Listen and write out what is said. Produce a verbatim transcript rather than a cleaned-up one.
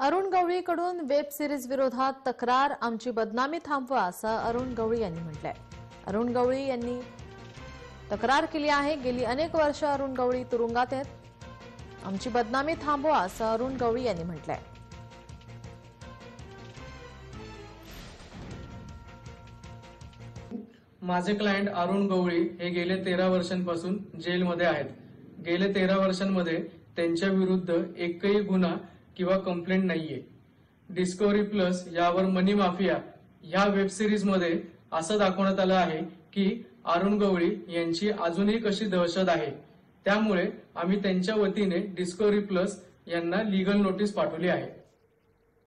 Arun गवळीकडून web series विरोधात तक्रार, आमची बदनामी थांबवा असं अरुण गवळी यांनी म्हटलंय। अरुण गवळी यांनी तक्रार केली आहे। गेली अनेक वर्ष अरुण गवळी तुरुंगात आहेत। आमची बदनामी थांबवा असं अरुण गवळी यांनी म्हटलंय। माझे क्लायंट अरुण गवळी हे गेले तेरा वर्षांपासून जेलमध्ये आहेत। गेले तेरा वर्षांमध्ये त्यांच्या विरुद्ध एकही गुन्हा किंवा कंप्लेंट नाहीये। डिस्कव्हरी प्लस यावर मनी माफिया ह्या वेब सिरीज मध्ये असं दाखवण्यात आलं आहे की अरुण गवळी यांची अजूनही कशी दहशत आहे। त्यामुळे आम्ही त्यांच्या वतीने डिस्कव्हरी प्लस यांना लीगल नोटीस पाठवली आहे।